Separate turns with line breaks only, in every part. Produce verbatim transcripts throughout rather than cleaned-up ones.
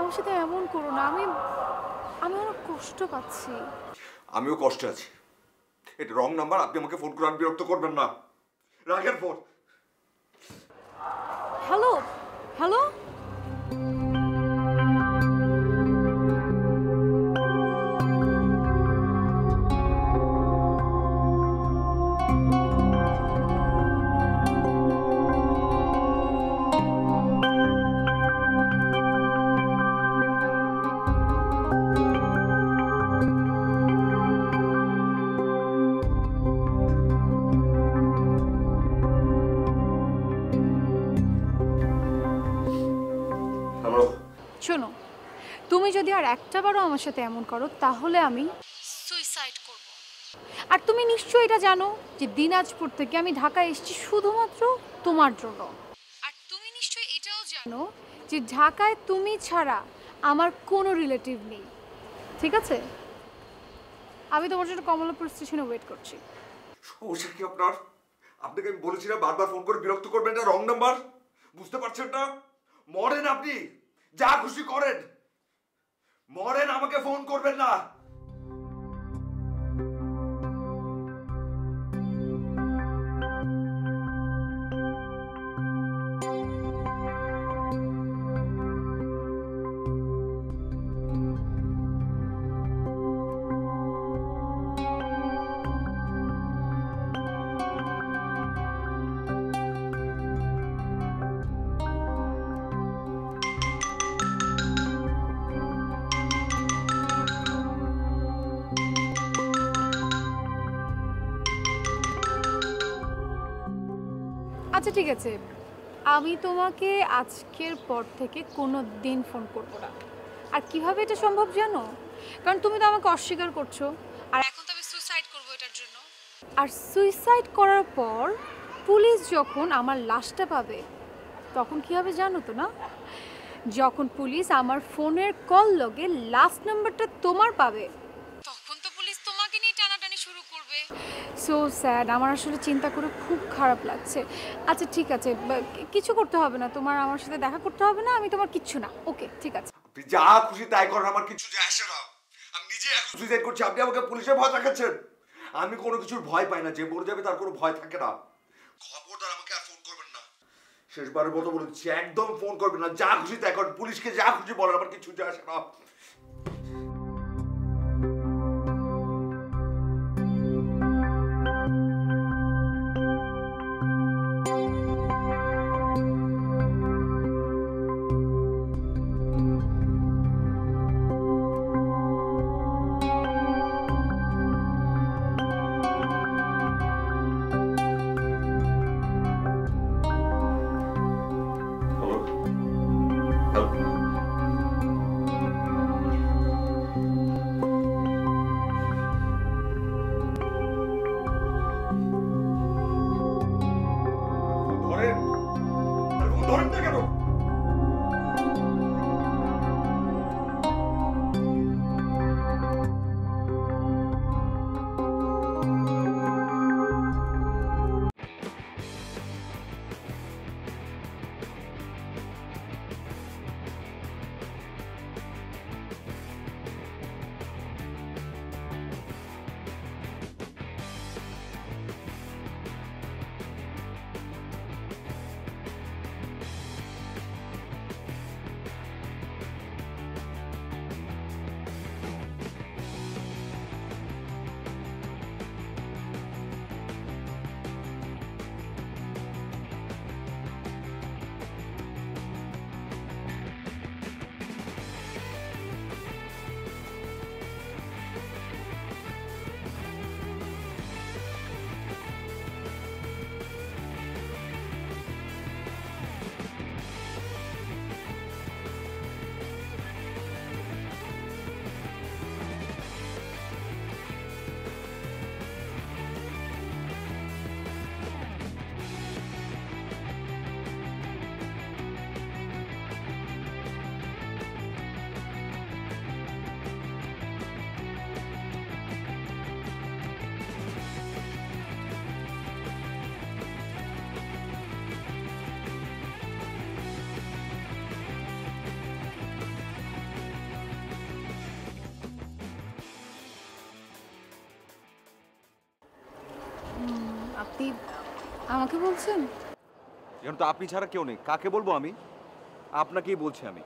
আমার সাথে এমন করো না, আমি আমি অনেক কষ্ট পাচ্ছি।
আমিও কষ্টে আছি। এটা রং নাম্বার, আপনি আমাকে ফোন করে বিরক্ত করবেন না। রাখেন ফোন।
হ্যালো হ্যালো শোনো, তুমি যদি আর একটাবারও আমার সাথে এমন করো তাহলে আমি সুইসাইড করব। আর তুমি নিশ্চয়ই এটা জানো যে দিনাজপুর থেকে আমি ঢাকায় এসেছি শুধুমাত্র তোমার জন্য। আর তুমি নিশ্চয়ই এটাও জানো যে ঢাকায় তুমি ছাড়া আমার কোনো রিলেটিভ নেই। ঠিক আছে, আমি তোমার জন্য কমলাপুর স্টেশনে ওয়েট করছি।
সমস্যা কি আপনার? আপনাকে আমি বলেছি না বারবার ফোন করে বিরক্ত করবেন, এটা রং নাম্বার। বুঝতে পারছেন না? মরেন আপনি, যা খুশি করেন, মরেন, আমাকে ফোন করবেন না।
আচ্ছা ঠিক আছে, আমি তোমাকে আজকের পর থেকে কোনো দিন ফোন করবো না। আর কিভাবে এটা সম্ভব জানো? কারণ তুমি তো আমাকে অস্বীকার করছো, আর এখন তো আমি সুইসাইড করবো এটার জন্য। আর সুইসাইড করার পর পুলিশ যখন আমার লাশটা পাবে তখন কী হবে জানো তো না? যখন পুলিশ আমার ফোনের কল লগে লাস্ট নাম্বারটা তোমার পাবে তখন তো পুলিশ তোমাকে নিয়ে টানাটানি শুরু করবে। সো স্যাড, আমার আসলে চিন্তা করে খুব খারাপ লাগছে। আচ্ছা ঠিক আছে, কিছু করতে হবে না, তোমার আমার সাথে দেখা করতে হবে না, আমি তোমার কিচ্ছু না। ওকে ঠিক আছে,
আপনি যা খুশি তাই করেন, আমার কিছু যায় আসে না। আমি নিজে এখন সুইসাইড করছি, আপনি আমাকে পুলিশের ভয় দেখাচ্ছেন। আমি কোনো কিছুর ভয় পাই না, যে মরে যাবে তার কোনো ভয় থাকে না। খবরদার আমাকে আর ফোন করবেন না, শেষবারের মতো বলছি, একদম ফোন করবেন না। যা খুশি তাই করেন, পুলিশকে যা খুশি বলেন, আমার কিছু যায় আসে না।
আপনি আমাকে বলছেন?
এখন তো আপনি ছাড়া কেউ নেই, কাকে বলবো আমি? আপনাকেই বলছি আমি।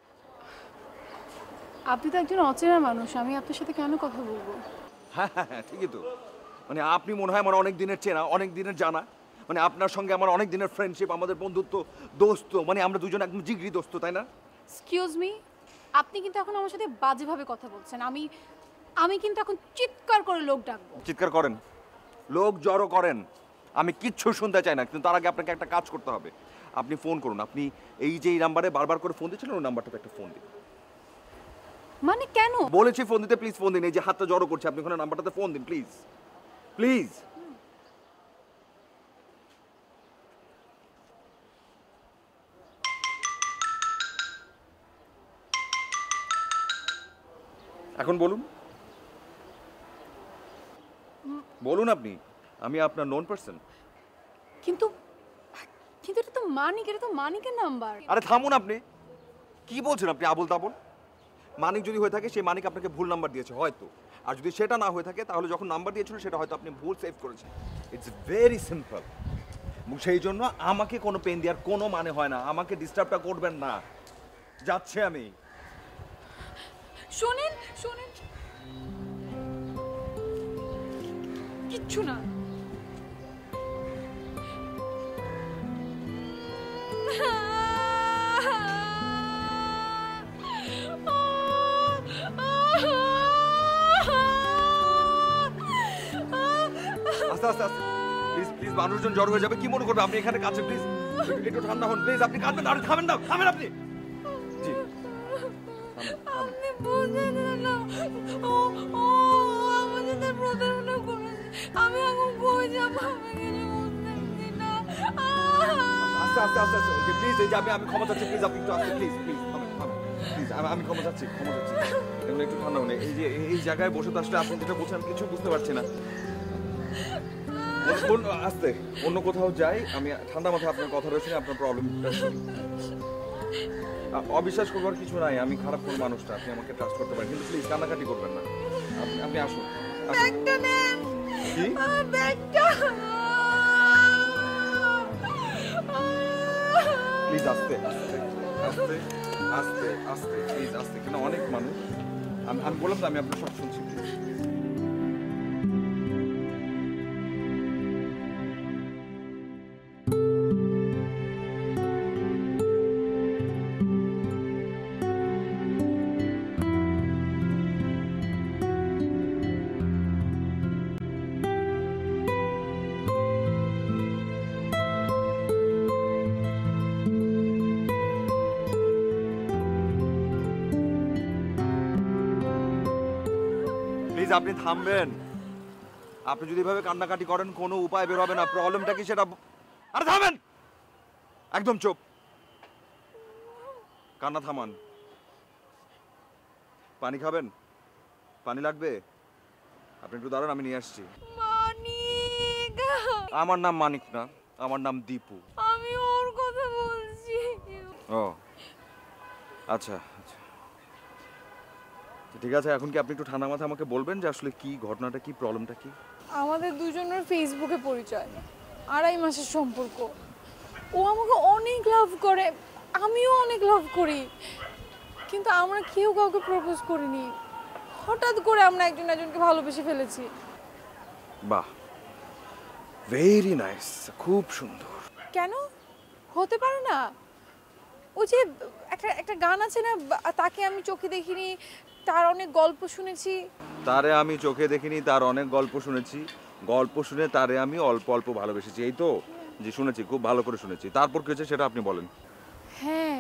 আপনি তো একজন অচেনা মানুষ, আমি আপনার সাথে কেন কথা বলবো?
হ্যাঁ হ্যাঁ হ্যাঁ ঠিকই তো। মানে আপনি মনে হয় আমার অনেক দিনের চেনা, অনেক দিনের জানা। মানে আপনার সঙ্গে আমার অনেক দিনের ফ্রেন্ডশিপ, আমাদের বন্ধুত্ব, দোস্ত, মানে আমরা দুজন একদম জিগরি দোস্ত, তাই না?
এক্সকিউজ মি, আপনি কিন্তু এখন আমার সাথে বাজেভাবে কথা বলছেন। আমি আমি কিন্তু এখন চিৎকার করে লোক ডাকবো।
চিৎকার করেন, লোক জড়ো করেন, আমি কিচ্ছু শুনতে চাই না। কিন্তু তার আগে আপনাকে একটা কাজ করতে হবে। আপনি ফোন করুন। আপনি এই যে এই নাম্বারে বারবার করে ফোন দিচ্ছিলেন, ওই নাম্বারটাতে একটা ফোন দিন।
মানে কেন?
বলেছি ফোন দিতে, প্লিজ ফোন দিন। এই যে হাতটা জড়ো করছে, আপনি ওখানে নাম্বারটাতে ফোন দিন প্লিজ, প্লিজ। এখন বলুন, বলুন আপনি। আমি আপনার নোন পারসন।
কিন্তু কিন্তু এটা তো মানিক, এটা তো মানিকের নাম্বার।
আরে থামুন আপনি, কি বলছেন আপনি আবল তাবল? মানিক যদি হয়ে থাকে, সেই মানিক আপনাকে ভুল নাম্বার দিয়েছে হয়তো। আর যদি সেটা না হয়ে থাকে, তাহলে যখন নাম্বার দিয়েছিল সেটা হয়তো আপনি ভুল সেভ করেছেন। It's very simple. সেই জন্য আমাকে কোনো পেন দেওয়ার কোনো মানে হয় না। আমাকে ডিস্টার্বটা করবেন না, যাচ্ছে আমি।
শোনেন শোনেন, কিচ্ছু না।
আস্তে আস্তে আস্তে, প্লিজ প্লিজ, মানুষজন জড় হয়ে যাবে, কি মনে করবে? আপনি এখানে কাছে, প্লিজ একটু ঠান্ডা হন প্লিজ। আপনি কাঁদবেন না, আর থামেন না, থামেন আপনি। জি
আপনি বুঝেন না, ও ও আমার সাথে প্রতারণা করেছে। আমি এখন কই যাব, আমি কিছু বুঝতেছি না।
আস্তে আস্তে আস্তে আস্তে, প্লিজ। এই যে আমি আমি ক্ষমা চাচ্ছি, প্লিজ আপনি একটু আস্তে, প্লিজ প্লিজ প্লিজ, আমি ক্ষমা চাচ্ছি, ক্ষমা চাচ্ছি। এগুলো একটু ঠান্ডা হন। এই যে এই জায়গায় বসে তো আসলে আপনি যেটা বলছেন, আমি কিছু বুঝতে পারছি না। আস্তে, অন্য কোথাও যাই, আমি ঠান্ডা মাথায় আপনার কথা রয়েছে, আপনার প্রবলেমটা শুনি। অবিশ্বাস করবার কিছু নাই, আমি খারাপ কোন মানুষটা, আপনি আমাকে ট্রাস্ট করতে পারেন। কিন্তু প্লিজ কান্নাকাটি করবেন না। আপনি আপনি আসুন।
ব্যাগটা নেন।
কি
ব্যাগটা?
প্লিজ আস্তে আস্তে আস্তে আস্তে আস্তে, প্লিজ আস্তে। কেন অনেক মানুষ, আমি আমি বললাম তো, আমি আপনার সব শুনছি। প্লিজ প্লিজ আপনি থামবেন। আপনি যদি এভাবে কান্নাকাটি করেন, কোনো উপায় বের হবে না। প্রবলেমটা কি সেটা, আরে থামেন, একদম চুপ। কান্না থামান। পানি খাবেন? পানি লাগবে? আপনি একটু দাঁড়ান, আমি নিয়ে আসছি।
মানিক।
আমার নাম মানিক না, আমার নাম দীপু।
আমি ওর কথা বলছি।
ও আচ্ছা আচ্ছা, ঠিক আছে। এখন কি আপনি একটু ঠান্ডা মাথায় আমাকে বলবেন যে আসলে কি ঘটনাটা, কি প্রবলেমটা কি?
আমাদের দুজনের ফেসবুকে পরিচয়, আড়াই মাসের সম্পর্ক। ও আমাকে অনেক লাভ করে, আমিও অনেক লাভ করি, কিন্তু আমরা কেউ কাউকে প্রপোজ করিনি। হঠাৎ করে আমরা একজন একজনকে ভালোবেসে ফেলেছি।
বাহ, ভেরি নাইস, খুব সুন্দর।
কেন হতে পারে না? ওই যে একটা একটা গান আছে না, তাকে আমি চোখে দেখিনি, তার অনেক গল্প শুনেছি।
তারে আমি চোখে দেখিনি, তার অনেক গল্প শুনেছি। গল্প শুনে তারে আমি অল্প অল্প ভালোবেসেছি, এই তো? যে শুনেছি, খুব ভালো করে শুনেছি। তারপর কি হয়েছে সেটা আপনি বলেন।
হ্যাঁ,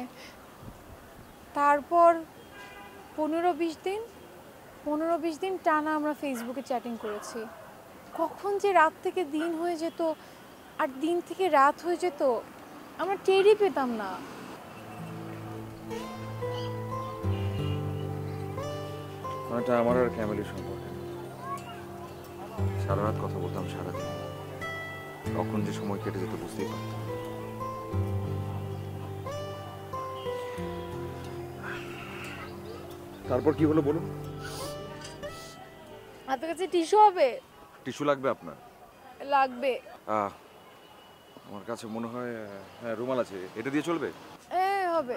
তারপর পনেরো বিশ দিন পনেরো বিশ দিন টানা আমরা ফেসবুকে চ্যাটিং করেছি। কখন যে রাত থেকে দিন হয়ে যেত আর দিন থেকে রাত হয়ে যেত আমরা টেরই পেতাম না।
এটা আমার আর ফ্যামিলির সম্পর্কে সারা রাত কথা বলতাম, সারাদিন কখন যে সময় কেটে যেত বুঝতেই পারতাম। তারপর কি হলো বলুন।
আপনার কাছে টিস্যু হবে?
টিস্যু লাগবে আপনার?
লাগবে।
আহ, আমার কাছে মনে হয় আহ, হ্যাঁ রুমাল আছে, এটা দিয়ে চলবে?
হ্যাঁ হবে।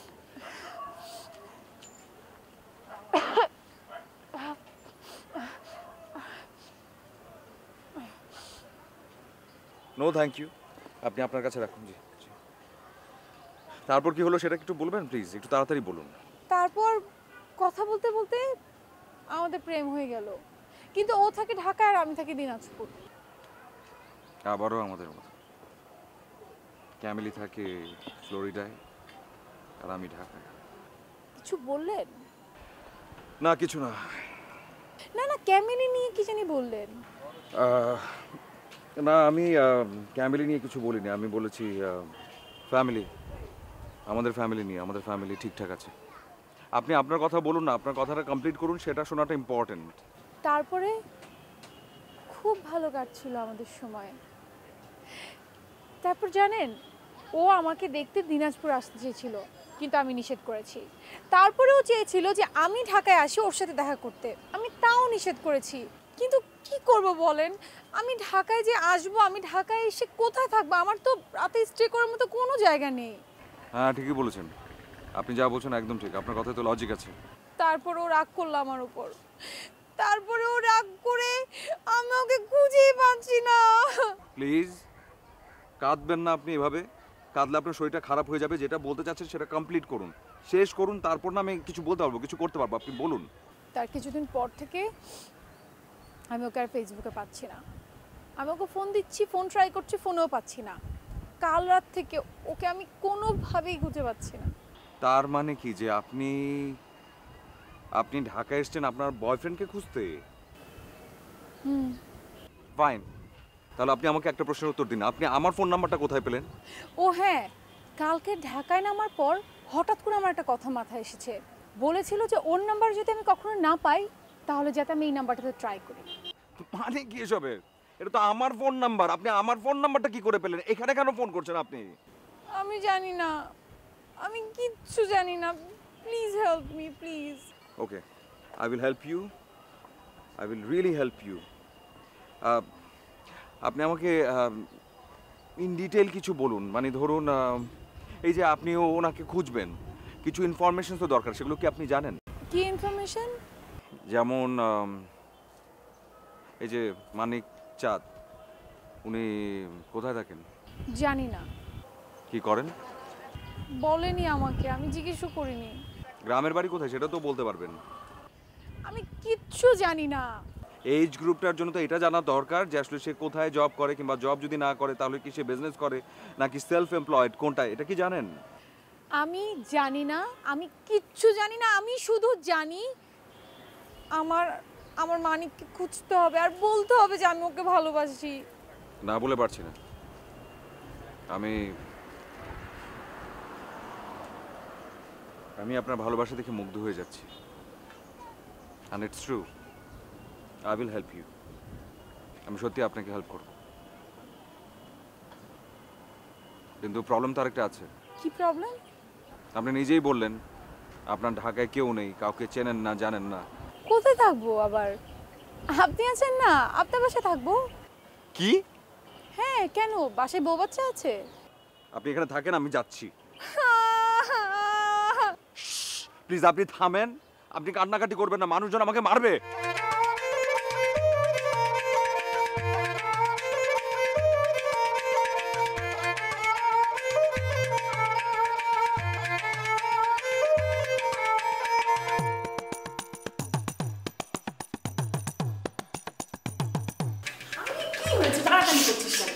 নো থ্যাংক ইউ, আপনি আপনার কাছে রাখুন। জি জি। তারপর কি হলো সেটা একটু বলবেন প্লিজ, একটু তাড়াতাড়ি বলুন।
তারপর কথা বলতে বলতে আমাদের প্রেম হয়ে গেল, কিন্তু ও থাকে ঢাকায় আর আমি থাকি দিনাজপুর।
আবারও আমাদের মতো, ক্যামেলি থাকে ফ্লোরিডায় আর আমি ঢাকায়।
কিছু বললেন?
না কিছু না।
না না, ক্যামেলি নিয়ে কি জানি বললেন।
আহ, না আমি ক্যামেলি নিয়ে কিছু বলিনি, আমি বলেছি ফ্যামিলি, আমাদের ফ্যামিলি নিয়ে। আমাদের ফ্যামিলি ঠিকঠাক আছে। আপনি আপনার কথা বলুন না, আপনার কথাটা কমপ্লিট করুন, সেটা শোনাটা ইম্পর্টেন্ট।
তারপরে খুব ভালো কাটছিল আমাদের সময়। তারপর জানেন, ও আমাকে দেখতে দিনাজপুর আসতে চেয়েছিল, কিন্তু আমি নিষেধ করেছি। তারপরেও চেয়েছিল যে আমি ঢাকায় আসি ওর সাথে দেখা করতে, আমি তাও নিষেধ করেছি। কিন্তু কি করব বলেন, আমি ঢাকায় যে আসবো, আমি ঢাকায় এসে কোথায় থাকবো? আমার তো রাতে স্টে করার মতো কোনো জায়গা নেই।
হ্যাঁ ঠিকই বলেছেন, আপনি যা বলছেন একদম ঠিক, আপনার কথায় তো লজিক আছে।
তারপর ও রাগ করলো আমার উপর। তারপরে ও রাগ করে আমি ওকে খুঁজেই পাচ্ছি না।
প্লিজ কাঁদবেন না আপনি এভাবে, কাঁদলে আপনার শরীরটা খারাপ হয়ে যাবে। যেটা বলতে চাচ্ছেন সেটা কমপ্লিট করুন, শেষ করুন, তারপর না আমি কিছু বলতে পারবো, কিছু করতে পারবো। আপনি বলুন।
তার কিছুদিন পর থেকে আমি ওকে আর ফেসবুকে পাচ্ছি না। আমি ওকে ফোন দিচ্ছি, ফোন ট্রাই করছি, ফোনেও পাচ্ছি না। কাল রাত থেকে ওকে আমি কোনোভাবেই খুঁজে পাচ্ছি না।
তার মানে কি যে আপনি আপনি ঢাকায় এসেছেন আপনার বয়ফ্রেন্ডকে খুঁজতে?
হুম।
ফাইন, তাহলে আপনি আমাকে একটা প্রশ্নের উত্তর দিন, আপনি আমার ফোন নাম্বারটা কোথায় পেলেন?
ও হ্যাঁ, কালকে ঢাকায় নামার পর হঠাৎ করে আমার একটা কথা মাথায় এসেছে। বলেছিল যে ওর নাম্বার যদি আমি কখনো না পাই, তাহলে যাতে আমি এই নাম্বারটাতে ট্রাই করি।
মানে কি এসবের? এটা তো আমার ফোন নাম্বার, আপনি আমার ফোন নাম্বারটা কি করে পেলেন? এখানে কেন ফোন করছেন আপনি?
আমি জানি না, আমি কিচ্ছু জানি না। Please help me please.
Okay, I will help you, I will really help you. আপনি আমাকে ইন ডিটেল কিছু বলুন, মানে ধরুন আহ, এই যে আপনিও ওনাকে খুঁজবেন, কিছু ইনফরমেশন তো দরকার, সেগুলো কি আপনি জানেন?
কি ইনফরমেশন?
যেমন আম, এই যে মানিক চাঁদ, উনি কোথায় থাকেন?
জানি না।
কি করেন?
বলেনি আমাকে, আমি জিজ্ঞেসও করিনি।
গ্রামের বাড়ি কোথায় সেটা তো বলতে পারবেন।
আমি কিচ্ছু জানি না।
এইজ গ্রুপটার জন্য তো এটা জানা দরকার যে আসলে সে কোথায় জব করে, কিংবা জব যদি না করে তাহলে কি সে বিজনেস করে নাকি সেলফ এমপ্লয়েড, কোনটা, এটা কি জানেন?
আমি জানি না, আমি কিচ্ছু জানি না। আমি শুধু জানি আমার আমার মানিককে খুঁজতে হবে আর বলতে হবে যে আমি ওকে ভালোবাসি।
না বলে পারছি না। আমি আমি আপনার ভালোবাসা দেখে মুগ্ধ হয়ে যাচ্ছি, and it's true. I will help you, আমি সত্যি আপনাকে হেল্প করব, কিন্তু প্রবলেম তো আরেকটা আছে।
কি প্রবলেম?
আপনি নিজেই বললেন আপনার ঢাকায় কেউ নেই, কাউকে চেনেন না, জানেন না।
কোথায় থাকবো আবার? আপনি আছেন না, আপনার বাসায় থাকবো।
কি?
হ্যাঁ, কেন? বাসায় বউ বাচ্চা আছে।
আপনি এখানে থাকেন, আমি যাচ্ছি। প্লিজ আপনি থামেন, আপনি কান্নাকাটি করবেন না, মানুষজন আমাকে মারবে।
কি হয়েছে টানাটানি করছিস কেন?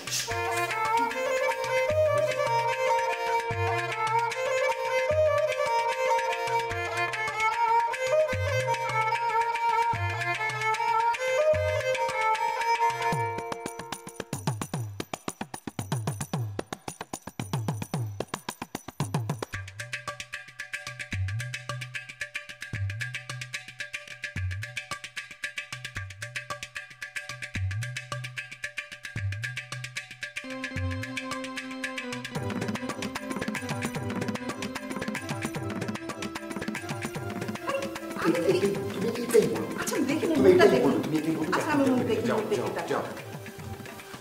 আচ্ছা দেখি মুখটা দেখি। আচ্ছা আমি মুখ দেখি মুখ দেখি তারপর।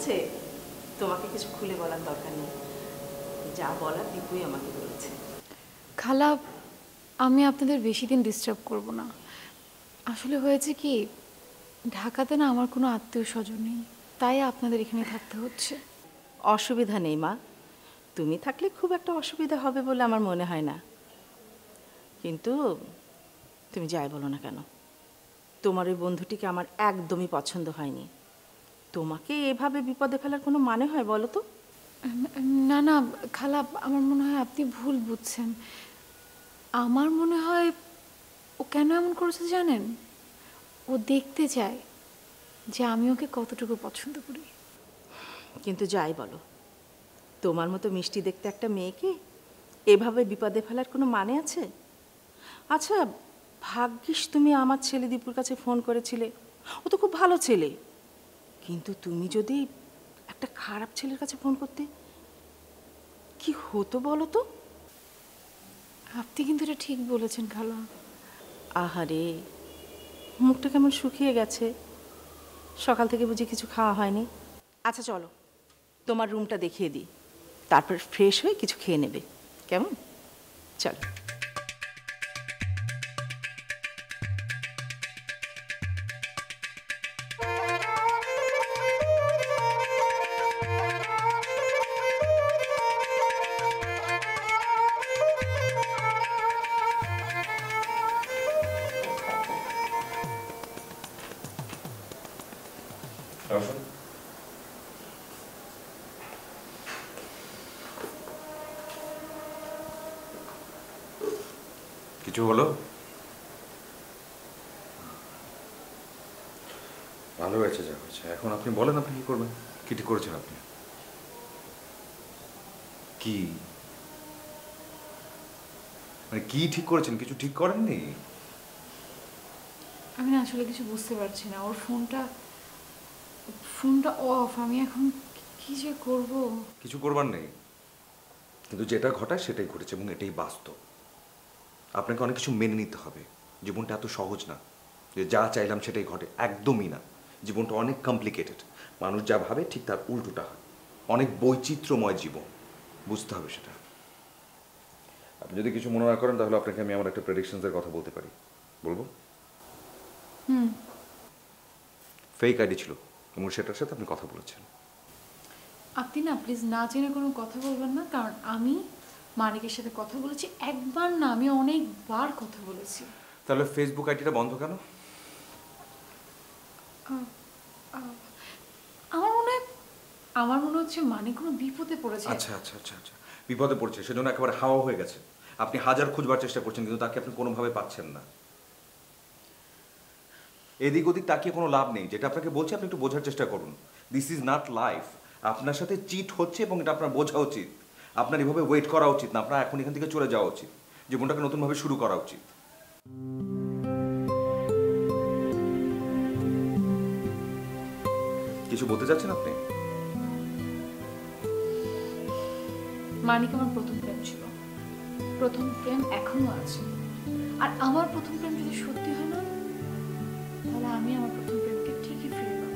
আছে, তোমাকে কিছু খুলে বলার দরকার নেই। যা বলার দীপুই আমাকে বলেছে।
খালা, আমি আপনাদের বেশি দিন ডিস্টার্ব করব না। আসলে হয়েছে কি, ঢাকাতে না আমার কোনো আত্মীয় স্বজন নেই, তাই আপনাদের এখানে থাকতে হচ্ছে।
অসুবিধা নেই মা, তুমি থাকলে খুব একটা অসুবিধা হবে বলে আমার মনে হয় না। কিন্তু তুমি যাই বলো না কেন, তোমার ওই বন্ধুটিকে আমার একদমই পছন্দ হয়নি। তোমাকে এভাবে বিপদে ফেলার কোনো মানে হয় বলো তো?
না না খালা, আমার মনে হয় আপনি ভুল বুঝছেন। আমার মনে হয় ও কেন এমন করেছে জানেন? ও দেখতে চায় যে আমি ওকে কতটুকু পছন্দ করি।
কিন্তু যাই বলো, তোমার মতো মিষ্টি দেখতে একটা মেয়েকে এভাবে বিপদে ফেলার কোনো মানে আছে? আচ্ছা, ভাগ্যিস তুমি আমার ছেলে দীপুর কাছে ফোন করেছিলে, ও তো খুব ভালো ছেলে। কিন্তু তুমি যদি একটা খারাপ ছেলের কাছে ফোন করতে, কি হতো বলো তো?
আপনি কিন্তু এটা ঠিক বলেছেন খালা।
আহারে, মুখটা কেমন শুকিয়ে গেছে, সকাল থেকে বুঝি কিছু খাওয়া হয়নি? আচ্ছা চলো, তোমার রুমটা দেখিয়ে দিই, তারপর ফ্রেশ হয়ে কিছু খেয়ে নেবে, কেমন? চলো।
কিছু হলো? ভালো হয়েছে যা হয়েছে। এখন আপনি বলেন, আপনি কি করবেন? কি ঠিক করেছেন আপনি? কি মানে কি ঠিক করেছেন? কিছু ঠিক করেননি?
আমি না আসলে কিছু বুঝতে পারছি না। ওর ফোনটা ফোনটা অফ। আমি এখন কি যে করব?
কিছু করবার নেই, কিন্তু যেটা ঘটায় সেটাই ঘটেছে এবং এটাই বাস্তব। আপনাকে অনেক কিছু মেনে নিতে হবে। জীবনটা এত সহজ না যে যা চাইলাম সেটাই ঘটে, একদমই না। জীবনটা অনেক কমপ্লিকেটেড। মানুষ যা ভাবে ঠিক তার উল্টোটা হয়। অনেক বৈচিত্র্যময় জীবন, বুঝতে হবে সেটা। আপনি যদি কিছু মনে না করেন তাহলে আপনাকে আমি আমার একটা প্রেডিকশনসের কথা বলতে পারি। বলবো?
হুম।
ফেক আইডি ছিল এবং সেটার সাথে আপনি কথা বলেছেন।
আপনি না প্লিজ না জেনে কোনো কথা বলবেন না, কারণ আমি মানিকের সাথে কথা বলেছি। একবার না, আমি অনেকবার কথা বলেছি।
তাহলে ফেসবুক আইডিটা বন্ধ কেন?
আমার মনে হয় আমার মনে হচ্ছে মানিক কোনো বিপদে পড়েছে।
আচ্ছা আচ্ছা আচ্ছা আচ্ছা বিপদে পড়ছে, সেজন্য একেবারে হাওয়া হয়ে গেছে। আপনি হাজার খুঁজবার চেষ্টা করছেন কিন্তু তাকে আপনি কোনোভাবে পাচ্ছেন না। এদিক ওদিক তাকিয়ে কোনো লাভ নেই। যেটা আপনাকে বলছি আপনি একটু বোঝার চেষ্টা করুন। This is not life. আপনার সাথে চিট হচ্ছে এবং এটা আপনার বোঝা উচিত। আপনার এভাবে ওয়েট করা উচিত না। আপনার এখন এখান থেকে চলে যাওয়া উচিত। জীবনটাকে নতুনভাবে শুরু করা উচিত। কিছু বলতে চাচ্ছেন আপনি?
মানিক আমার প্রথম প্রেম ছিল, প্রথম প্রেম এখনো আছে। আর আমার প্রথম প্রেম যদি সত্যি হয় না, তাহলে আমি আমার প্রথম প্রেমকে ঠিকই ফিরে পাবো।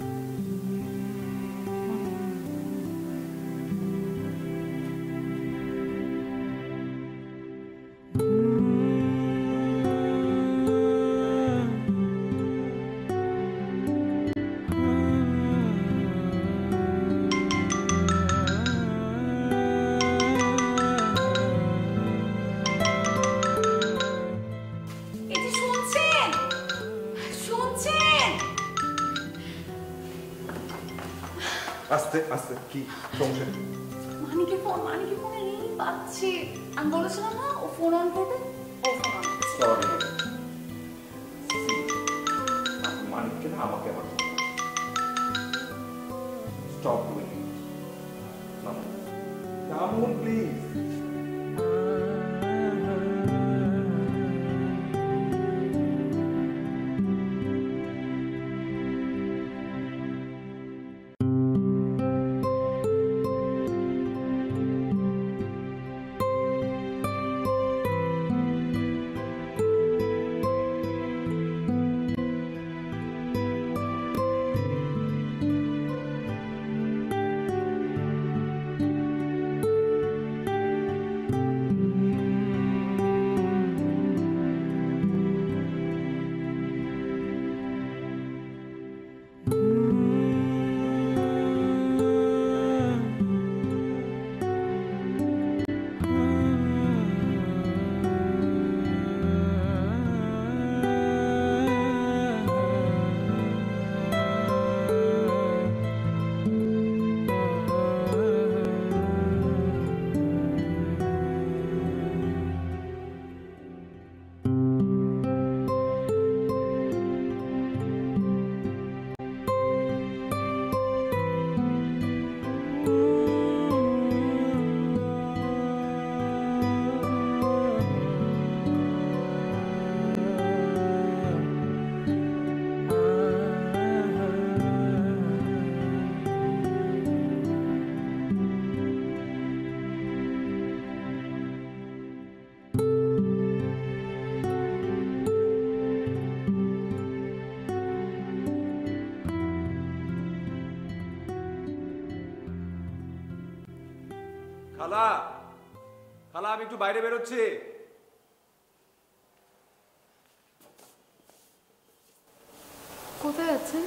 আস্তে আস্তে। কি সমস্যা?
মানিকের ফোন মানিকের ফোনে রিং পাচ্ছি। আমি বলেছিলাম না ও ফোন অন করবে, ও ফোন অন করছে।
সরি, মানিককে না আমাকে আবার স্টপ ডুইং ইট। নামুন প্লিজ। খালা, খালা আমি একটু বাইরে বেরোচ্ছি।
কোথায় যাচ্ছেন?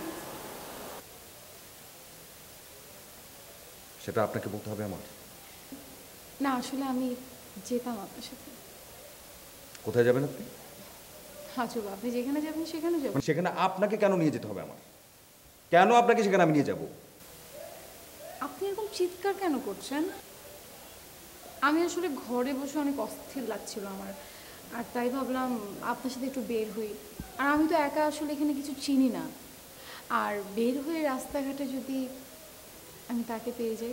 সেটা আপনাকে বলতে হবে আমার?
না আসলে আমি যেতাম আপনার সাথে।
কোথায় যাবেন আপনি?
আচ্ছা আপনি যেখানে যাবেন সেখানে যাবেন।
মানে সেখানে আপনাকে কেন নিয়ে যেতে হবে আমার? কেন আপনাকে সেখানে আমি নিয়ে যাব?
আপনি এরকম চিৎকার কেন করছেন? আমি আসলে ঘরে বসে অনেক অস্থির লাগছিল আমার, আর তাই ভাবলাম আপনার সাথে একটু বের হই। আর আমি তো একা আসলে এখানে কিছু চিনি না, আর বের হয়ে রাস্তাঘাটে যদি আমি তাকে পেয়ে যাই।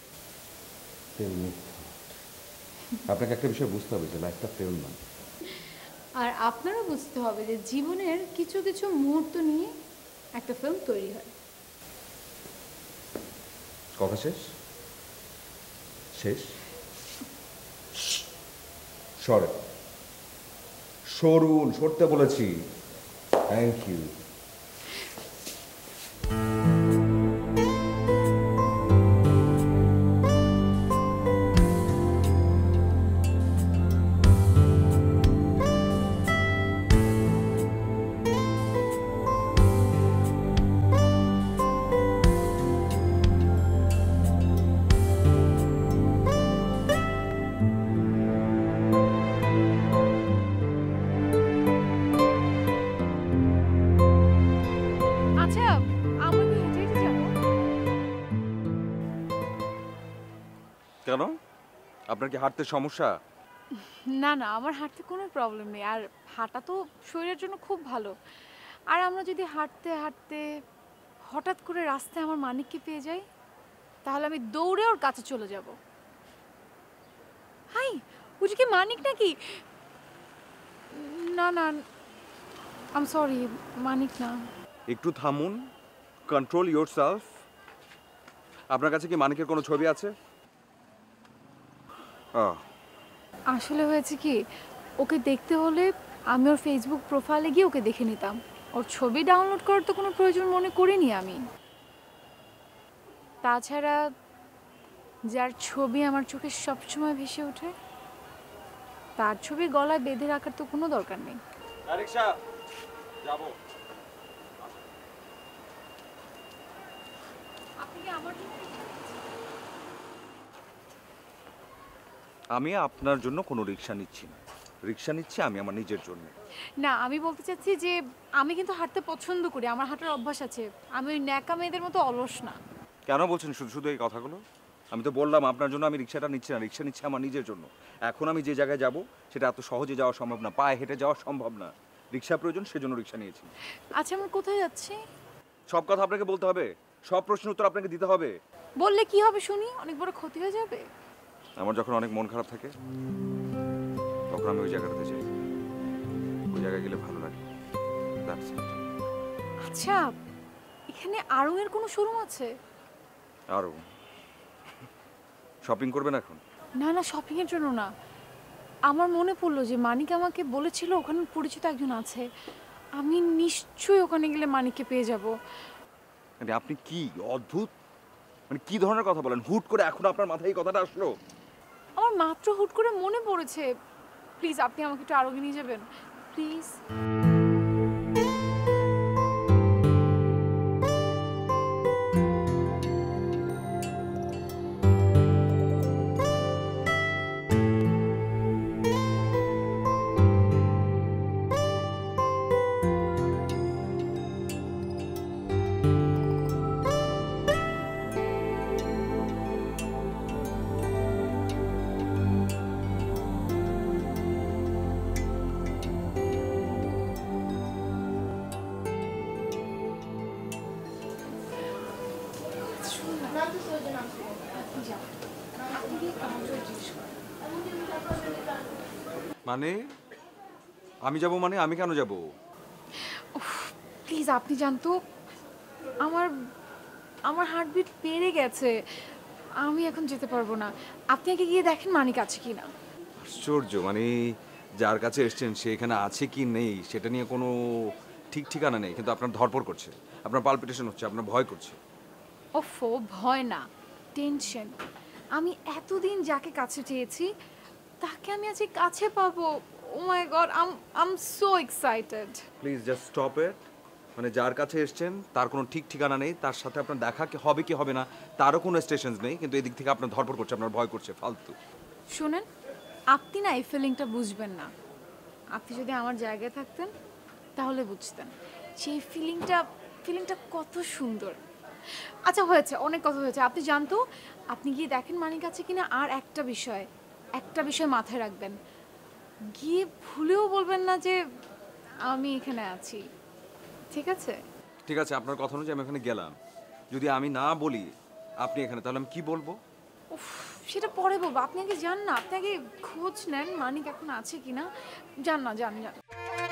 আপনাকে একটা বিষয় বুঝতে হবে যে লাইফটা প্রেম না।
আর আপনারও বুঝতে হবে যে জীবনের কিছু কিছু মুহূর্ত নিয়ে একটা ফিল্ম তৈরি হয়।
কথা শেষ? শেষ? সরে সরুন, সরতে বলেছি। Thank you.
আচ্ছা আমরা কি হেঁটে হেঁটে যাবো?
কেন? আপনার কি হাঁটতে সমস্যা?
না না, আমার হাঁটতে কোনো প্রবলেম নেই, আর হাঁটা তো শরীরের জন্য খুব ভালো। আর আমরা যদি হাঁটতে হাঁটতে হঠাৎ করে রাস্তায় আমার মানিককে পেয়ে যাই, তাহলে আমি দৌড়ে ওর কাছে চলে যাব। হাই, ওটা কি মানিক নাকি? না না, আম সরি, মানিক না।
একটু থামুন, কন্ট্রোল ইয়োরসেলফ। আপনার কাছে কি মানিকের কোনো ছবি আছে? আহ,
আসলে হয়েছে কি, ওকে দেখতে হলে আমি ওর ফেসবুক প্রোফাইলে গিয়ে ওকে দেখে নিতাম। ওর ছবি ডাউনলোড করার তো কোনো প্রয়োজন মনে করিনি আমি। তাছাড়া যার ছবি আমার চোখে সবসময় ভেসে ওঠে, তার ছবি গলায় বেঁধে রাখার তো কোনো দরকার নেই।
রিকশা যাব।
আপনি কি আমার জন্য?
আমি আপনার জন্য কোনো রিক্সা নিচ্ছি না। রিক্সা নিচ্ছি আমি আমার নিজের জন্য।
না, আমি বলতে চাচ্ছি যে আমি কিন্তু হাঁটতে পছন্দ করি, আমার হাঁটার অভ্যাস আছে। আমি ওই ন্যাকা মেয়েদের মতো অলস না।
কেন বলছেন শুধু শুধু এই কথাগুলো? আমি তো বললাম আপনার জন্য আমি রিক্সাটা নিচ্ছি না, রিক্সা নিচ্ছি আমার নিজের জন্য। এখন আমি যে জায়গায় যাব সেটা এত সহজে যাওয়া সম্ভব না, পায়ে হেঁটে যাওয়া সম্ভব না। রিক্সা প্রয়োজন, সেজন্য রিক্সা নিয়েছি।
আচ্ছা আমরা কোথায় যাচ্ছি?
সব কথা আপনাকে বলতে হবে, সব প্রশ্নের উত্তর আপনাকে দিতে হবে।
বললে কি হবে শুনি? অনেক বড় ক্ষতি হয়ে যাবে।
আমার যখন অনেক মন খারাপ থাকে তখন আমি ওই জায়গাটাতে যাই। ওই জায়গায় গেলে ভালো লাগে। That's it.
আচ্ছা, এখানে আড়ং এর কোনো শোরুম আছে?
আরও শপিং করবেন এখন?
না না, শপিং এর জন্য না। আমার মনে পড়লো যে মানিক আমাকে বলেছিল ওখানে পরিচিত একজন আছে। আমি নিশ্চয়ই ওখানে গেলে মানিককে পেয়ে যাব।
মানে আপনি কি অদ্ভুত, মানে কি ধরনের কথা বলেন? হুট করে এখন আপনার মাথায় এই কথাটা আসলো?
আমার মাত্র হুট করে মনে পড়েছে। প্লিজ আপনি আমাকে একটু আরোগ্য নিয়ে যাবেন প্লিজ।
মানে আমি যাব? মানে আমি কেন যাব?
প্লিজ আপনি জানতো, আমার আমার হার্টবিট বেড়ে গেছে। আমি এখন যেতে পারবো না। আপনি আগে গিয়ে দেখেন মানিক আছে কি না।
আশ্চর্য, মানে যার কাছে এসছেন সে এখানে আছে কি নেই সেটা নিয়ে কোনো ঠিক ঠিকানা নেই, কিন্তু আপনার ধরপড় করছে, আপনার পালপিটেশন হচ্ছে, আপনার ভয় করছে।
ওফো, ভয় না, টেনশন। আমি এতদিন যাকে কাছে চেয়েছি তাকে আমি আজকে কাছে পাবো। Oh my god, I am so excited.
Please just stop it. মানে যার কাছে এসছেন তার কোনো ঠিক ঠিকানা নেই, তার সাথে আপনার দেখা কি হবে কি হবে না তারও কোনো স্টেশনস নেই, কিন্তু এদিক থেকে আপনার ধরপড় করছে, আপনার ভয় করছে, ফালতু।
শুনেন, আপনি না এই ফিলিংটা বুঝবেন না। আপনি যদি আমার জায়গায় থাকতেন তাহলে বুঝতেন সেই ফিলিংটা ফিলিংটা কত সুন্দর। আচ্ছা হয়েছে, অনেক কথা হয়েছে। আপনি জানতো, আপনি গিয়ে দেখেন মানিক আছে কিনা। আর একটা বিষয় একটা বিষয় মাথায় রাখবেন, গিয়ে ভুলেও বলবেন না যে আমি এখানে আছি, ঠিক আছে?
ঠিক আছে, আপনার কথা অনুযায়ী আমি এখানে গেলাম, যদি আমি না বলি আপনি এখানে, তাহলে আমি কি বলবো?
উফ, সেটা পরে বলবো। আপনি আগে যান না, আপনি আগে খোঁজ নেন মানিক এখন আছে কিনা। যান না, যান যান।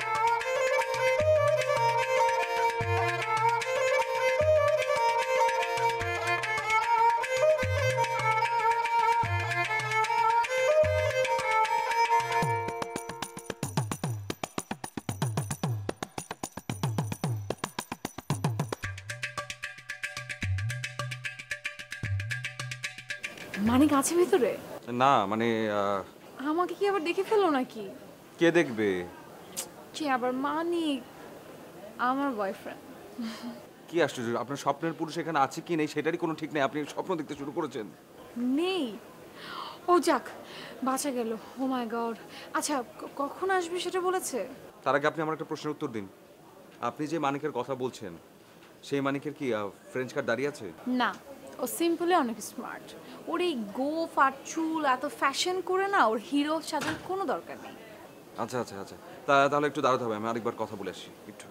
মানিক আছে ভিতরে?
না মানে আহ,
আমাকে কি আবার দেখে ফেলো নাকি?
কে দেখবে?
কি আবার মানিক? আমার বয়ফ্রেন্ড।
কি আশ্চর্য, আপনার স্বপ্নের পুরুষ এখানে আছে কি নেই সেটারই কোনো ঠিক নেই, আপনি স্বপ্ন দেখতে শুরু করেছেন।
নেই? ও যাক, বাঁচা গেল। Oh my god. আচ্ছা, ক- কখন আসবে সেটা বলেছে?
তার আগে আপনি আমার একটা প্রশ্নের উত্তর দিন। আপনি যে মানিকের কথা বলছেন সেই মানিকের কি ফ্রেঞ্চ কার্ড দাঁড়িয়ে আছে?
না, ও সিম্পলি অনেক স্মার্ট। ওর এই গোফ আর চুল এত ফ্যাশন করে না, ওর হিরো সাজার কোনো দরকার নেই।
আচ্ছা আচ্ছা আচ্ছা, তা তাহলে একটু দাঁড়াতে হবে, আমি আরেকবার কথা বলে আসি একটু।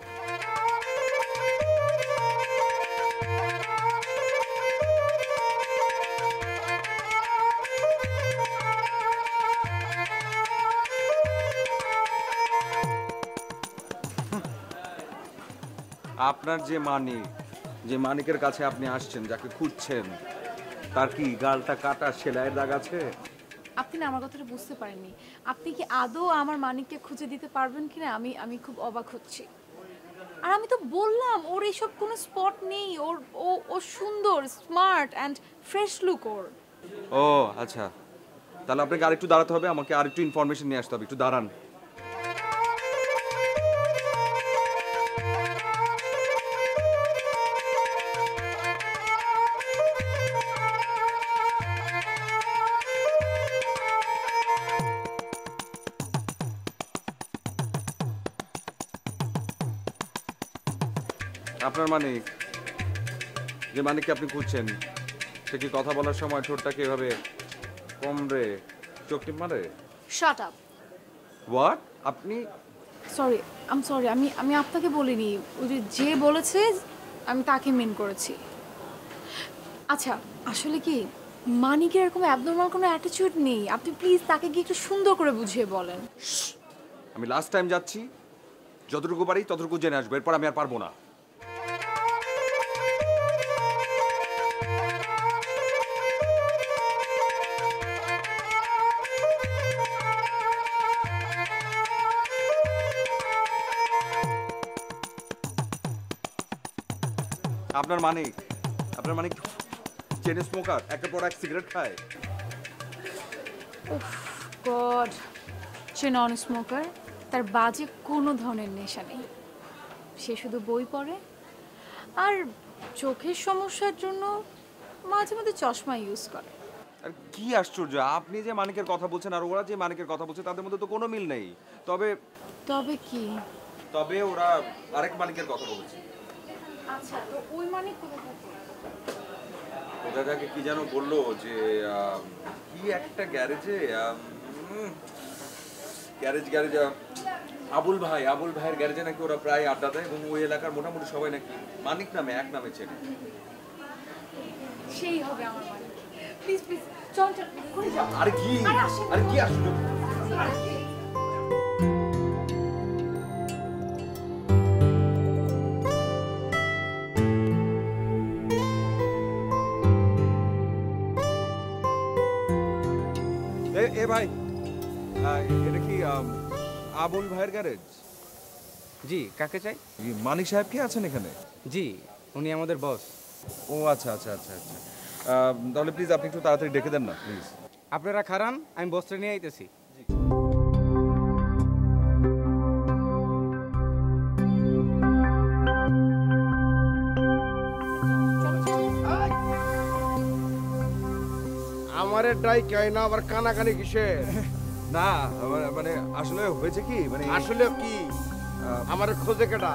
আপনার যে মানিক, যে মানিকের কাছে আপনি আসছেন, যাকে খুঁজছেন, তার কি গালটা কাটা সেলাইয়ের দাগ আছে?
আপনি না আমার কথাটা বুঝতে পারেননি। আপনি কি আদৌ আমার মানিককে খুঁজে দিতে পারবেন কিনা আমি আমি খুব অবাক হচ্ছি। আর আমি তো বললাম ওর এইসব কোনো স্পট নেই। ওর ও ও সুন্দর, স্মার্ট অ্যান্ড ফ্রেশ লুক ওর।
ও আচ্ছা, তাহলে আপনাকে আরেকটু দাঁড়াতে হবে, আমাকে আরেকটু ইনফরমেশন নিয়ে আসতে হবে, একটু দাঁড়ান। আপনার মানিক, যে মানিককে আপনি খুঁজছেন, সে কি কথা বলার সময় ঠোঁটটাকে এভাবে কমরে চোখ টিপ মারে?
Shut up.
হোয়াট? আপনি?
Sorry, I'm sorry. আমি আমি আপনাকে বলিনি। ওই যে যে বলেছে আমি তাকে মেন করেছি। আচ্ছা, আসলে কি মানিকের এরকম অ্যাবনর্মাল কোনো অ্যাটিটিউড নেই। আপনি প্লিজ তাকে গিয়ে একটু সুন্দর করে বুঝিয়ে বলেন।
আমি লাস্ট টাইম যাচ্ছি, যতটুকু পারি ততটুকু জেনে আসবো, এরপর আমি আর পারবো না। আপনার মানিক, আপনার মানিক চেন স্মোকার, একটা পর এক সিগারেট খায়।
গড, সে নন স্মোকার। তার বাজে কোনো ধরনের নেশা নেই। সে শুধু বই পড়ে আর চোখের সমস্যার জন্য মাঝে মধ্যে চশমা ইউজ করে।
আর কি আশ্চর্য, আপনি যে মানিকের কথা বলছেন আর ওরা যে মানিকের কথা বলছে তাদের মধ্যে তো কোনো মিল নেই। তবে
তবে কি?
তবে ওরা আরেক মানিকের কথা বলেছে।
আচ্ছা, তো ওই মানিক কোথায় থাকে?
ওটা যাকে কি যেন বললো যে আহ, কি একটা গ্যারেজে, গ্যারেজ গ্যারেজ আবুল ভাই, আবুল ভাইয়ের গ্যারেজে নাকি ওরা প্রায় আড্ডা দেয়, এবং ওই এলাকার মোটামুটি সবাই নাকি মানিক নামে এক নামে চেনে।
সেই হবে আমার মানিক। প্লিজ প্লিজ চল চল করে যাও।
আর কি,
আরে আসেন।
আর কি আশ্চর্য। এ এ ভাই, আহ, এটা কি আম, আবুল ভাইয়ের গ্যারেজ?
জি, কাকে চাই?
মানিক সাহেব কি আছেন এখানে?
জি, উনি আমাদের বস।
ও আচ্ছা আচ্ছা আচ্ছা আচ্ছা। তাহলে প্লিজ আপনি একটু তাড়াতাড়ি ডেকে দেন না প্লিজ।
আপনারা খারান, আমি বস্ত্র নিয়ে আইতেছি।
আমারে ডাই কয় না আবার কানাকানি কিসের?
না আমার- মানে আসলে হয়েছে কি মানে
আসলে কি আমার খোঁজে কেডা?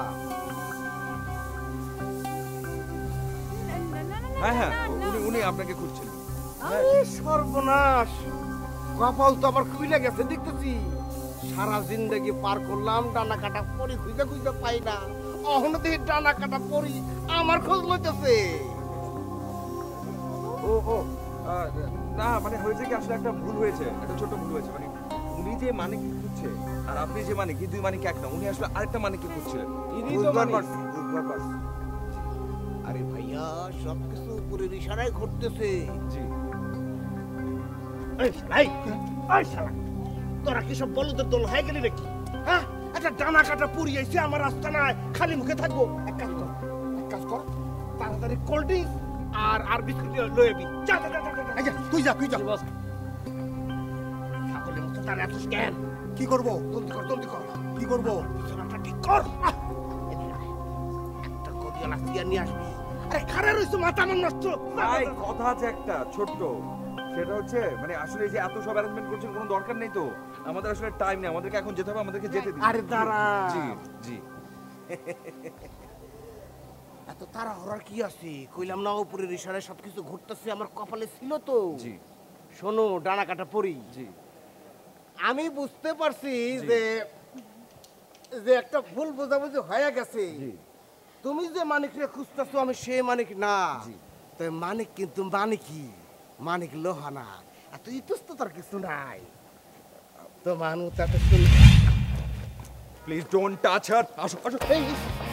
হ্যাঁ হ্যাঁ উনি উনি আপনাকে খুঁজছেন।
আরে সর্বনাশ, কপাল তো আবার খুইলে গেছে দেখতেছি। সারা জিন্দগি পার করলাম ডানা কাটা পরি খুঁজে খুঁজে পাই না, অহনো দেখি ডানা কাটা পরি আমার খোঁজ লইতেছে।
ও ও আহ, না মানে হয়েছে কি আসলে একটা ভুল হয়েছে, একটা ছোট ভুল হয়েছে। মানে উনি যে মানে কি খুঁজছে আর আপনি যে মানে কি দুই মানে কি এক না, উনি আসলে আরেকটা মানে কি খুঁজছিলেন।
ইনি তো
বুঝবার
মানিক।
পারছি, বুঝবার পারছি।
আরে ভাইয়া সবকিছু উপরের ইশারায় ঘটতেছে।
জি
এই শালা, এই, এই শালা, তোরা কি সব বলদের দল হয়ে গেলি নাকি? হ্যাঁ, একটা ডানা কাটা পুরি আইছে আমার রাস্তা নাই, খালি মুখে থাকবো। এক কাজ কর, এক কাজ কর, তাড়াতাড়ি কোল্ড ড্রিঙ্কস আর আর বিস্কুট লয়ে আবি। যা যা যা যা, যা।
আচ্ছা তুই যা তুই যা।
ছাগলের মতো তার এত স্ক্যান
কি করব?
জলদি কর, জলদি কর,
কি করব?
বিছানাটা ঠিক কর। আহ, এদিকে আয়। একটা কদিয়ালা সিয়া নিয়ে আসবি। আরে খারা রইছে মাথা আমার নষ্ট।
ভাই কথা আছে একটা ছোট্ট, সেটা হচ্ছে মানে আসলে এই যে এত সব অ্যারেঞ্জমেন্ট করছেন কোনো দরকার নেই তো। আমাদের আসলে টাইম নেই, আমাদেরকে এখন যেতে হবে, আমাদেরকে যেতে দিন।
আরে দাঁড়া।
জি জি
এত তারা হরার কি আছে? কইলাম না উপরের ইশারায় সবকিছু ঘটতেছে, আমার কপালে ছিল তো।
জি
শোনো ডানা কাটা পরি,
জি
আমি বুঝতে পারছি যে যে একটা ভুল বোঝাবুঝি হয়ে গেছে।
জি
তুমি যে মানিককে খুঁজতেছো আমি সে মানিক না।
জি।
তাই মানিক কিন্তু মানিকই, মানিক লোহানা। এত ইতস্ততার কিছু নাই। তো মানুষ এত শুন
প্লিজ ডোন্ট টাচ হার। আসো আসো।
এই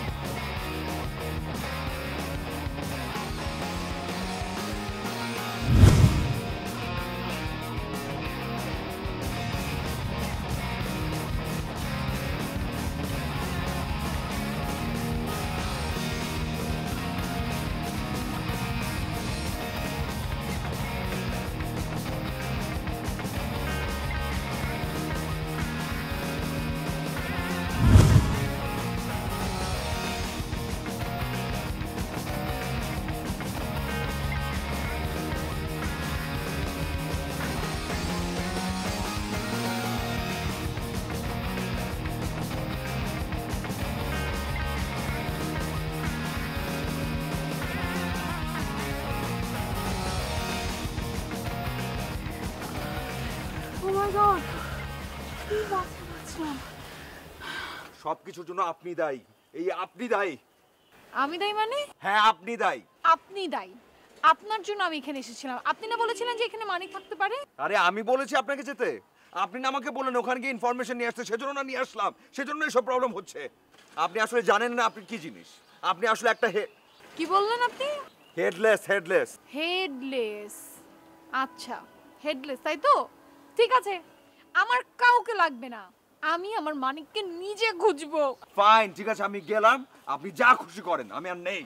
Oh my God! কি বাচ্চা বাচ্চা।
সবকিছুর জন্য আপনি দায়ী, এই আপনি দায়ী।
আমি দায়ী মানে?
হ্যাঁ আপনি দায়ী।
আপনি দায়ী। আপনার জন্য আমি এখানে এসেছিলাম। আপনি না বলেছিলেন যে এখানে মানিক থাকতে পারে?
আরে আমি বলেছি আপনাকে যেতে, আপনি না আমাকে বললেন ওখানে গিয়ে ইনফরমেশন নিয়ে আসতে, সেজন্য না নিয়ে আসলাম, সেজন্য এসব প্রবলেম হচ্ছে। আপনি আসলে জানেন না আপনি কি জিনিস। আপনি আসলে একটা
কি বললেন আপনি?
Headless headless
headless. আচ্ছা হেডলেস, তাই তো? ঠিক আছে, আমার কাউকে লাগবে না, আমি আমার মানিককে নিজে খুঁজবো।
ফাইন ঠিক আছে, আমি গেলাম, আপনি যা খুশি করেন, আমি আর নেই।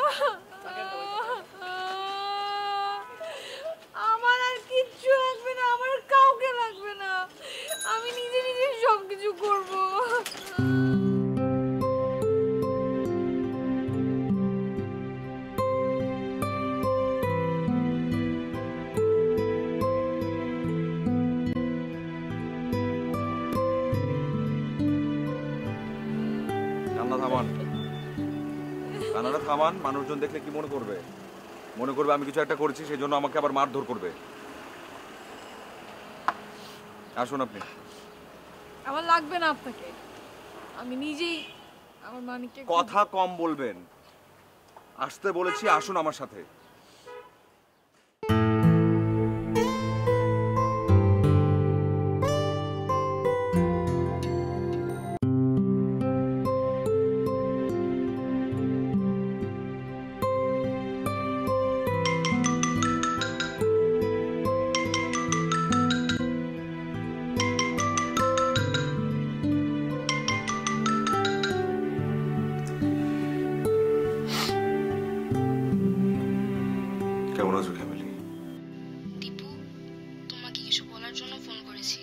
আমার আর কিচ্ছু লাগবে না, আমার কাউকে লাগবে না, আমি নিজে নিজে সবকিছু করব।
কান্না থামান, কান্নাটা থামান। মানুষজন দেখলে কি মনে করবে? মনে করবে আমি কিছু একটা করেছি, সেই জন্য আমাকে আবার মারধর করবে। আসুন আপনি।
আমার লাগবে না আপনাকে, আমি নিজেই আমার মানিককে খুঁজবো।
কথা কম বলবেন। আসতে বলেছি, আসুন আমার সাথে।
কিছু বলার জন্য ফোন করেছি।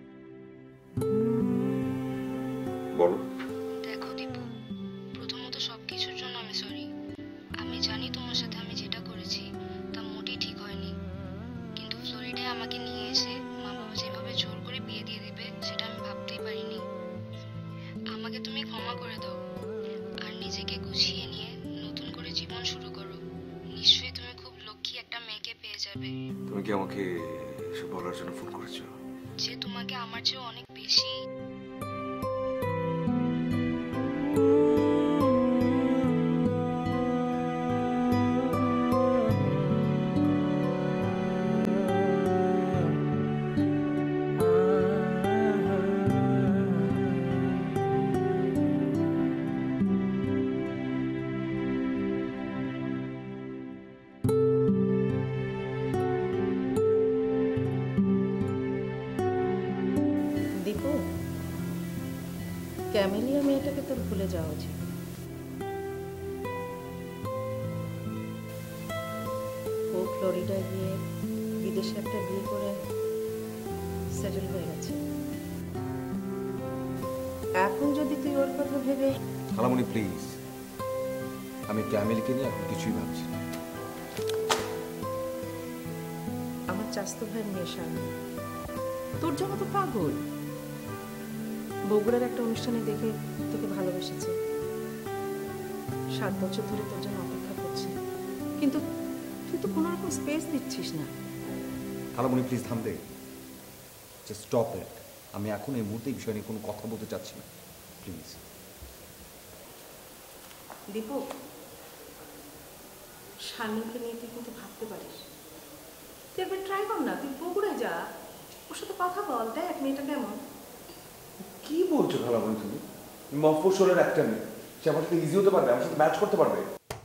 বলো।
দেখো দীপু, প্রথমত সব কিছুর জন্য আমি সরি। আমি জানি তোমার সাথে আমি যেটা করেছি তা মোটেই ঠিক হয়নি, কিন্তু ফ্লোরিডায় আমাকে নিয়ে এসে মা বাবা যেভাবে জোর করে বিয়ে দিয়ে দিবে সেটা আমি ভাবতেই পারিনি। আমাকে তুমি ক্ষমা করে দাও আর নিজেকে গুছিয়ে নিয়ে নতুন করে জীবন শুরু করো। নিশ্চয়ই তুমি খুব লক্ষ্মী একটা মেয়েকে পেয়ে যাবে।
তুমি কি আমাকে এসব বলার জন্য ফোন করেছো?
যে তোমাকে আমার চেয়ে অনেক বেশি।
দীপু, ক্যামেলিয়া মেয়েটাকে তোর ভুলে যাওয়া উচিত। ও ফ্লোরিডায় গিয়ে বিদেশে একটা বিয়ে করে সেটেল হয়ে গেছে। এখন যদি তুই ওর কথা ভেবে
খালামণি প্লিজ, আমি ক্যামেলিকে নিয়ে এখন কিছুই ভাবছি না।
আমার চাস্তো ভাইয়ের মেয়ে শারমিন তোর জন্য তো পাগল। বগুড়ার একটা অনুষ্ঠানে দেখে তোকে ভালোবেসেছে, সাত বছর ধরে তোর জন্য অপেক্ষা করছে, কিন্তু তুই তো কোনো রকম স্পেস দিচ্ছিস না।
খালামণি প্লিজ থাম দে, জাস্ট স্টপ ইট। আমি এখন এই মুহূর্তে এই বিষয় নিয়ে কোনো কথা বলতে চাচ্ছি না, প্লিজ।
দীপু, শারমিনকে নিয়ে তুই কিন্তু ভাবতে পারিস। তুই একবার ট্রাই কর না, তুই বগুড়ায় যা, ওর সাথে কথা বল, দেখ মেয়েটা কেমন।
কি বলছো খালামণি তুমি? মফস্বলের একটা মেয়ে, সে আমার সাথে ইজি হতে পারবে, আমার সাথে ম্যাচ করতে পারবে?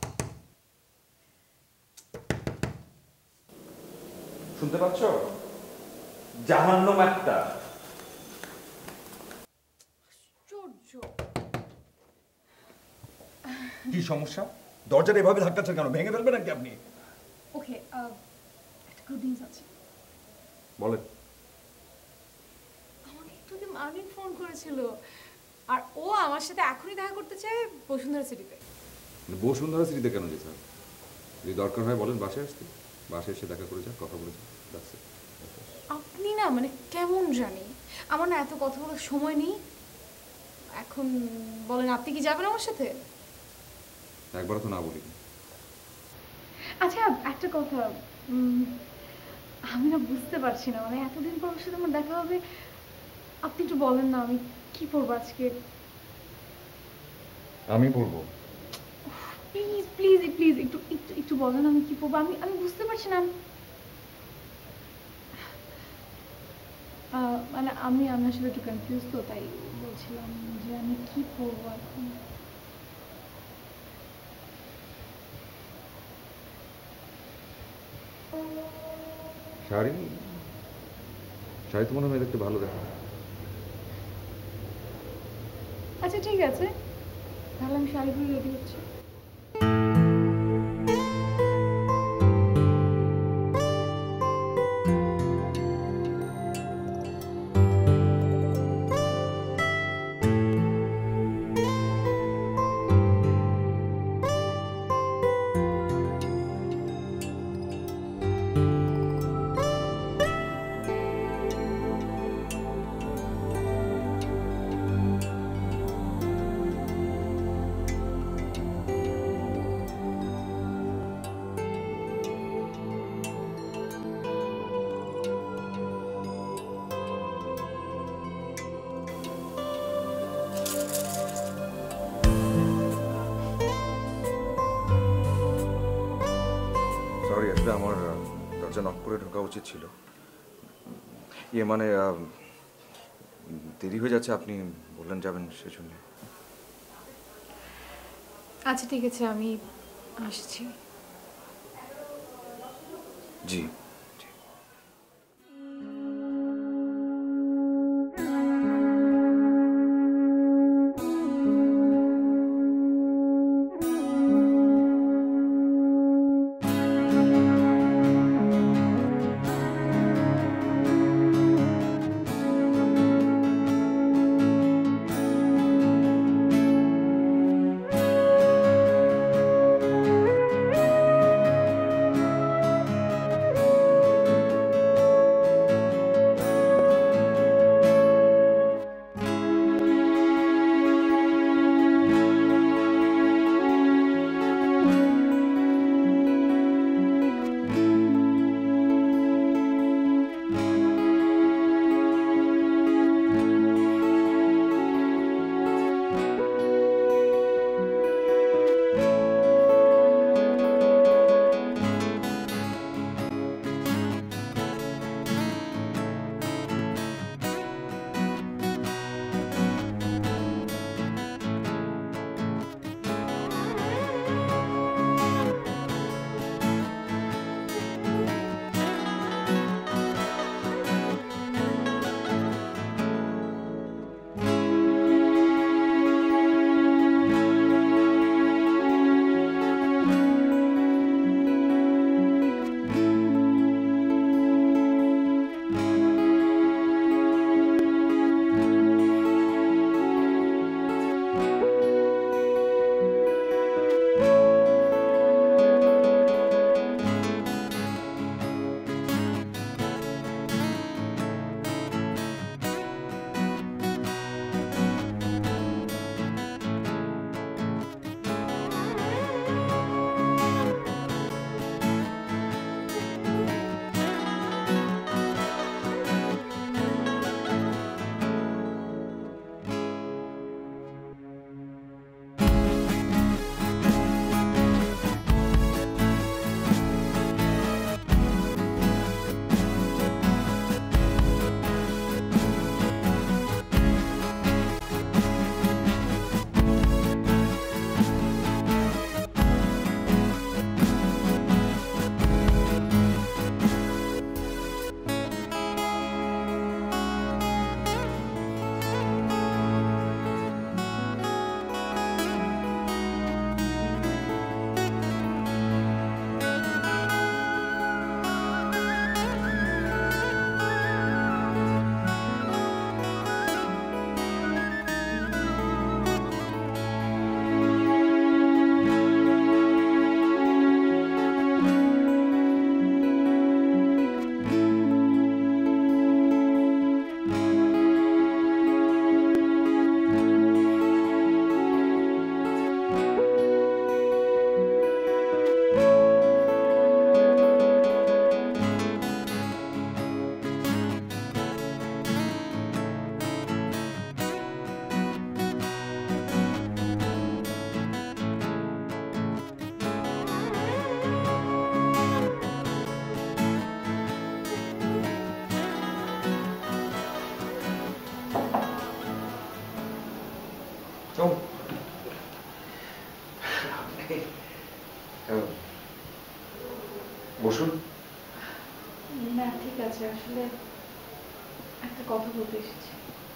শুনতে পাচ্ছ? জাহান্নাম একটা।
কি সমস্যা? দরজাটা এভাবে ধাক্কাচ্ছেন কেন? ভেঙে ফেলবেন নাকি আপনি?
ওকে, একটা গুড নিউজ আছে।
বলেন।
আমাকে একটু আগে ফোন করেছিল, আর ও আমার সাথে এখনই দেখা করতে চায় বসুন্ধরা সিটিতে।
বসুন্ধরা সিটিতে কেন যেতে হবে? যদি দরকার হয় বলেন বাসায় আসতে, বাসায় এসে দেখা করে যান, কথা বলে যান।
আপনি না মানে কেমন জানি, আমার না এত কথা বলার সময় নেই এখন। বলেন আপনি কি যাবেন আমার সাথে?
একবার তো না বলিনি।
আচ্ছা একটা কথা, আমি না বুঝতে পারছি না, মানে এতদিন পর ওর সাথে আমার দেখা হবে, আপনি একটু বলেন না আমি কি পরবো আজকে।
আমি পড়বো।
প্লিজ প্লিজ প্লিজ একটু একটু একটু বলেন আমি কি পরবো। আমি আমি বুঝতে পারছি না, মানে আমি আমি আসলে একটু কনফিউজ, তো তাই বলছিলাম যে আমি কি পরবো এখন।
শাড়ি, শাড়ি তো মনে হয় দেখতে ভালো দেখা।
আচ্ছা ঠিক আছে, তাহলে আমি শাড়ি পরে রেডি হচ্ছি।
সরি, আসলে আমার দরজা নক করে ঢোকা উচিত ছিল। ইয়ে মানে দেরি হয়ে যাচ্ছে, আপনি বললেন যাবেন সেজন্য।
আচ্ছা ঠিক আছে, আমি আসছি।
জি। বসুন।
না ঠিক আছে, আসলে একটা কথা বলতে এসেছি।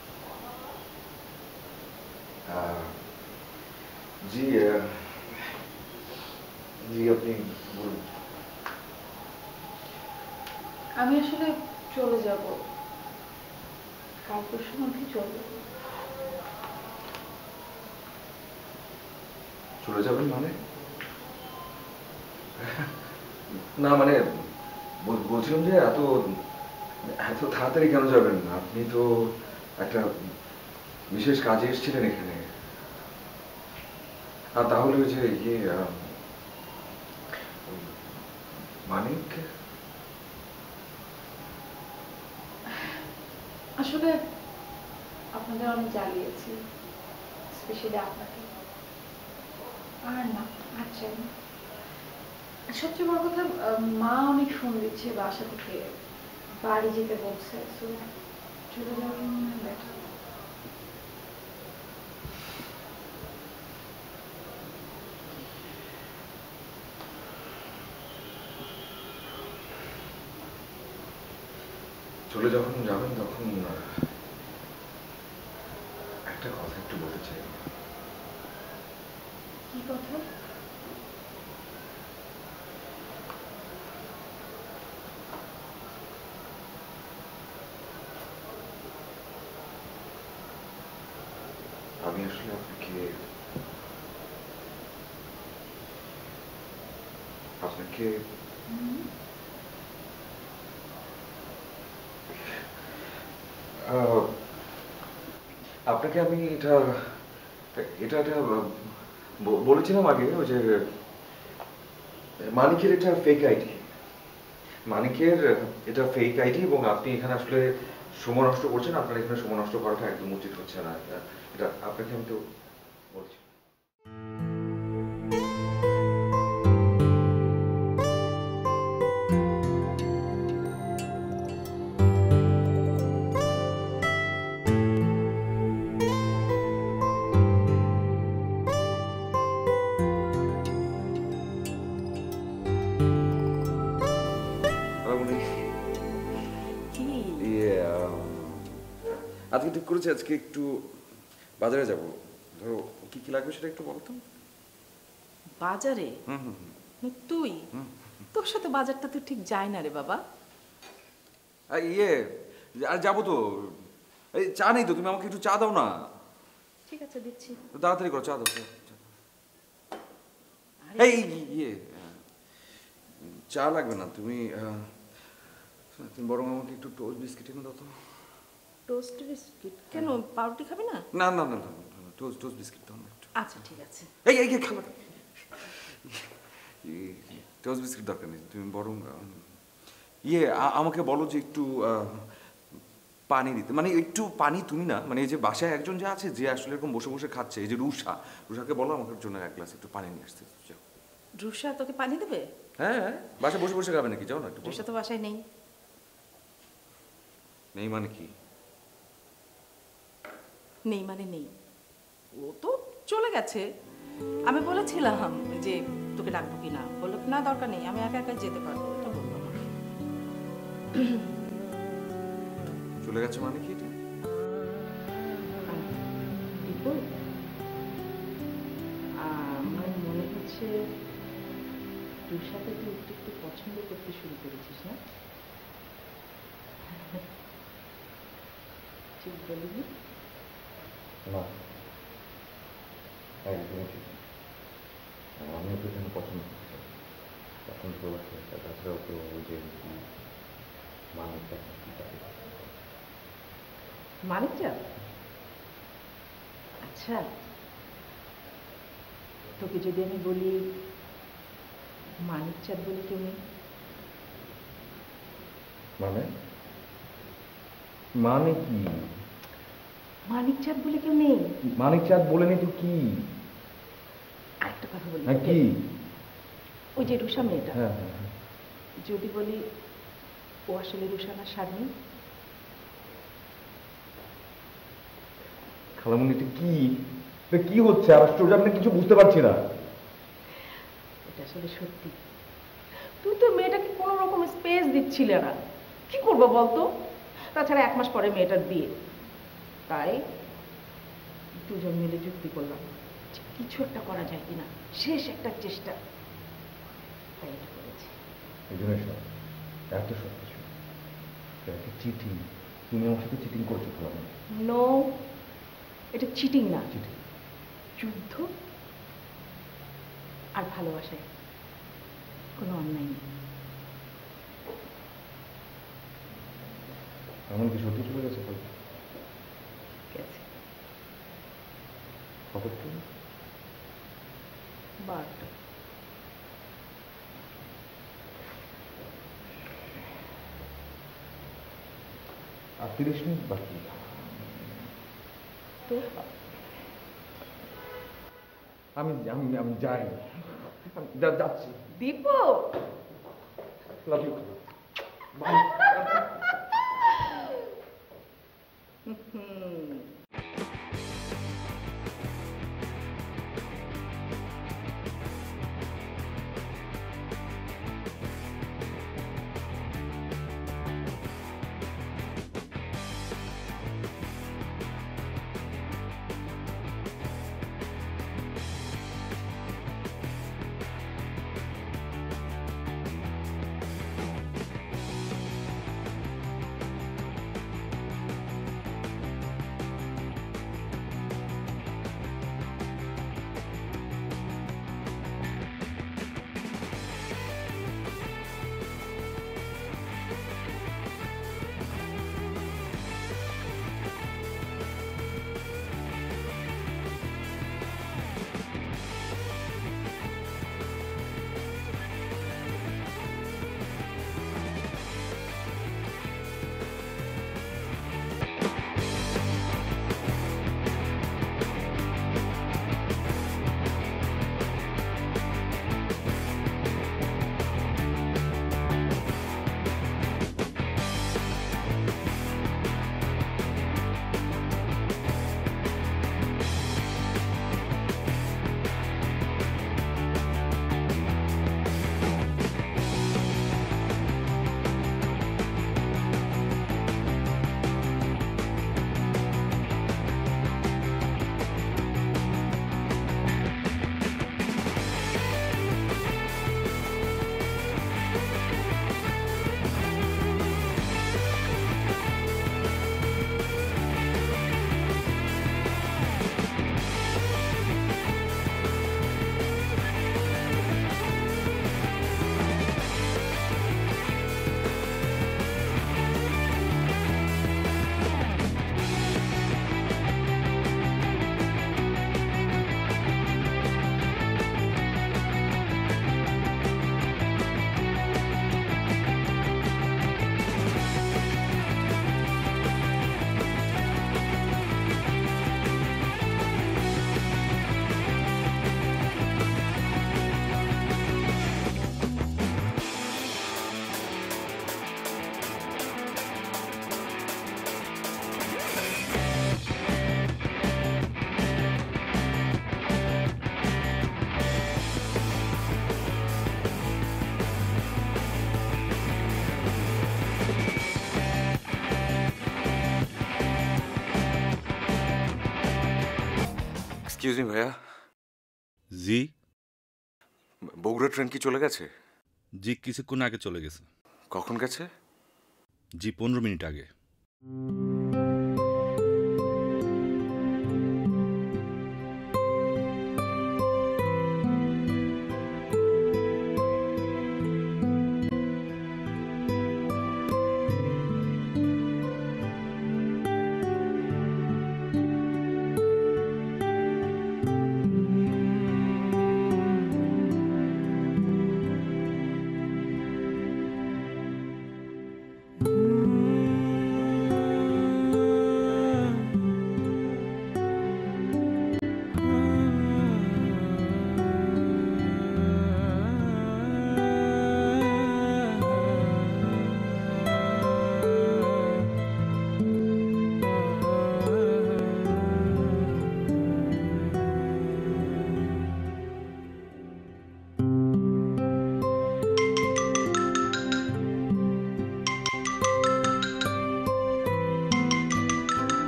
জি জি আপনি বলুন।
আমি আসলে চলে যাব, কাল পরশুর মধ্যে চলে যাব।
চলে যাবেন মানে? না মানে বলছিলাম যে এত এত তাড়াতাড়ি কেন যাবেন? আপনি তো একটা বিশেষ কাজে এসেছিলেন এখানে। আর তাহলে ওই যে ইয়ে মানিক,
আসলে আপনাদের অনেক জ্বালিয়েছি, স্পেশালি আপনাকে। আর না, আর চাই না। সবচেয়ে বড় কথা, মা অনেক ফোন দিচ্ছে বাসা থেকে, বাড়ি যেতে বলছে। সো চলে যাওয়ার বেটার।
চলে যখন যাবেন তখন একটা কথা একটু বলতে চাই।
কি কথা?
আমি আসলে আপনাকে আপনাকে আপনাকে আমি এটা এটা এটা বলেছিলাম আগে, ওই যে মানিকের এটা ফেক আইডি। মানিকের এটা ফেক আইডি এবং আপনি এখানে আসলে সময় নষ্ট করছেন। আপনার এখানে সময় নষ্ট করাটা একদম উচিত হচ্ছে না। এটা আপনাকে আমি তো বলছি। আজকে ঠিক করেছি আজকে একটু বাজারে যাব। ধরো কি কি লাগবে সেটা একটু বলো তো।
বাজারে?
হুম হুম
তুই তোর সাথে বাজারটা তো ঠিক যায় না রে বাবা।
ইয়ে আর যাবো তো। এই চা নেই তো, তুমি আমাকে একটু চা দাও না।
ঠিক আছে দিচ্ছি।
তাড়াতাড়ি করো, চা দাও। এই ইয়ে চা লাগবে না, তুমি তুমি বরং আমাকে একটু টোস্ট বিস্কিট এনে দাও তো।
টোস্ট বিস্কিট কেন? পাউরুটি খাবি না?
না না না না টোস্ট টোস্ট বিস্কিট দাও না একটু।
আচ্ছা ঠিক আছে।
এই এই খালা টোস্ট বিস্কিট দরকার নেই, তুমি বরং ইয়ে আমাকে বলো যে একটু পানি দিতে। মানে একটু পানি তুমি না, মানে এই যে বাসায় একজন যে আছে যে আসলে এরকম বসে বসে খাচ্ছে, এই যে রুষা, রুষাকে বলো আমাকে জন্য এক গ্লাস একটু পানি নিয়ে আসতে। যাও।
রুষা তোকে পানি দেবে?
হ্যাঁ বাসায় বসে বসে খাবে নাকি? যাও না একটু।
রুষা তো বাসায় নেই।
নেই মানে কি?
নেই মানে নেই, ও তো চলে গেছে। আমি বলেছিলাম যে তোকে ডাকবো কিনা, বললো না দরকার নেই, আমি একা একা যেতে পারবো। এটা বললো আমাকে।
চলে গেছে মানে কি? এটা
আমার মনে হচ্ছে রুষাকে তুই একটু একটু পছন্দ করতে শুরু করেছিস না? ঠিক বলিনি?
না একদমই ঠিক। আমি ওকে কেন পছন্দ করছি, পছন্দ করছি। তাছাড়া ওকে ওই যে মানিকটা
মানিকটা? আচ্ছা তোকে যদি আমি বলি মানিক চাঁদ বলে কেউ নেই?
মানে মানে কি?
মানিক চাঁদ বলে কেউ নেই।
মানিক চাঁদ বলে নেই তো কি?
আরেকটা কথা বলি।
হ্যাঁ কি?
ওই যে রুষা মেয়েটা,
হ্যাঁ হ্যাঁ
যদি বলি ও আসলে রুষানার স্বামী।
খালামুনি এটা কি? কি হচ্ছে আশ্চর্য, আপনি কিছু বুঝতে পারছি না।
এটা আসলে সত্যি, তুই তো মেয়েটাকে কোনো রকম স্পেস দিচ্ছিলে না, কি করবো বলতো? তাছাড়া এক মাস পরে মেয়েটার বিয়ে, তাই দুজন মিলে যুক্তি করলাম যে কিছু একটা করা যায় কিনা, শেষ একটা চেষ্টা, তাই এটা করেছি।
এই জন্য এত সব কিছু, একটা চিঠি, তুমি আমার সাথে চিটিং করছো তো?
নো, এটা চিটিং না,
চিঠি,
যুদ্ধ আর ভালোবাসায় কোনো অন্যায় নেই।
এমন কি সত্যি চলে গেছে?
গেছে
খবর তো
বারোটা।
আর তিরিশ মিনিট বাকি,
তো
আমি আমি আমি যাই, যা যাচ্ছি।
Dipu,
love you.
Excuse me ভাইয়া,
জি
বগুড়া ট্রেন কি চলে গেছে?
জি কিছুক্ষণ আগে চলে গেছে।
কখন গেছে?
জি পনেরো মিনিট আগে।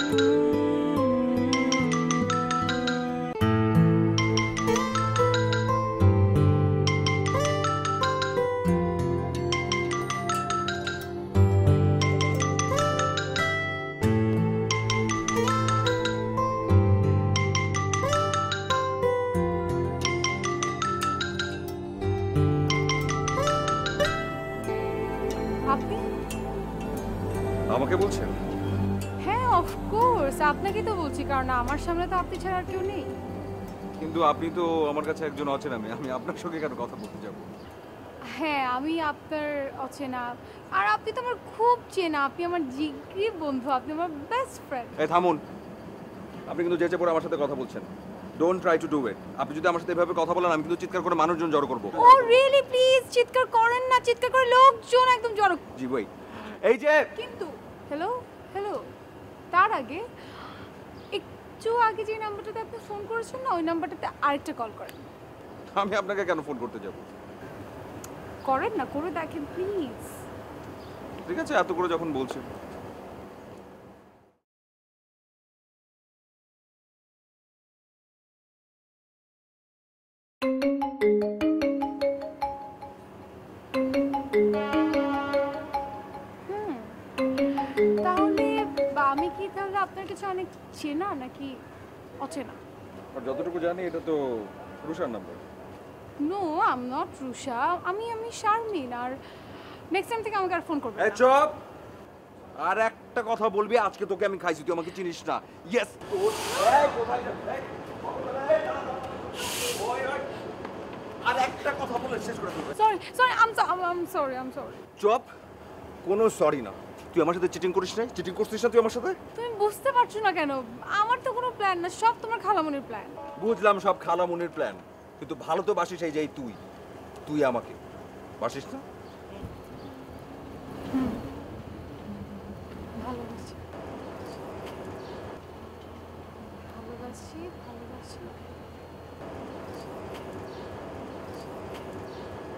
আপনি?
আমাকে বলছেন?
হ্যাঁ অফকোর্স আপনাকে তো বলছি, কারণ আমার সামনে তো আপনি ছাড়া আর কেউ নেই।
কিন্তু আপনি তো আমার কাছে একজন অচেনা মেয়ে, আমি আপনার সঙ্গে কেন কথা বলতে যাব?
হ্যাঁ আমি আপনার অচেনা, আর আপনি তো আমার খুব চেনা, আপনি আমার জিগরি বন্ধু, আপনি আমার বেস্ট ফ্রেন্ড।
এই থামুন, আপনি কিন্তু যেচে পড়ে আমার সাথে কথা বলছেন। Don't try to do it. আপনি যদি আমার সাথে এভাবে কথা বলেন আমি কিন্তু চিৎকার করে মানুষজন জড়ো করবো।
ও রিয়েলি প্লিজ চিৎকার করেন না, চিৎকার করে লোকজন একদম জড়ো।
জি ভাই, এই যে
কিন্তু হ্যালো হ্যালো তার আগে একটু আগে যে নাম্বারটাতে আপনি ফোন করেছেন না, ওই নাম্বারটাতে আরেকটা কল করেন।
আমি আপনাকে কেন ফোন করতে যাব?
করেন না, করে দেখেন প্লিজ।
ঠিক আছে, এত করে যখন বলছেন।
হুম তাহলে বা আমি কি তাহলে আপনার কাছে অনেক চেনা নাকি অচেনা?
আর যতটুকু জানি এটা তো রুশার number.
No I am not Rusha, আমি আমি শারমিন। আর নেক্সট টাইম থেকে আমাকে আর ফোন করবেন
এই
না।
চুপ! আর একটা কথা বলবি, আজকে তোকে আমি খাইছি, তুই আমাকে চিনিস না। ইয়েস তোর এই কোথায় যাবি? এই, ওই, ওই। আর একটা কথা বলে শেষ করে দেবো।
Sorry sorry I am sorry I am sorry.
চুপ! কোনো সরি না। তুই আমার সাথে চিটিং করিস না? চিটিং করছিস না তুই আমার সাথে?
তুমি বুঝতে পারছো না কেন? আমার তো কোনো প্ল্যান না, সব তোমার খালামনির প্ল্যান।
বুঝলাম সব খালামুনির প্ল্যান, কিন্তু ভালো তো বাসিস এই যে এই তুই তুই আমাকে বাসিস না?
ভালোবাসি ভালোবাসি ভালোবাসি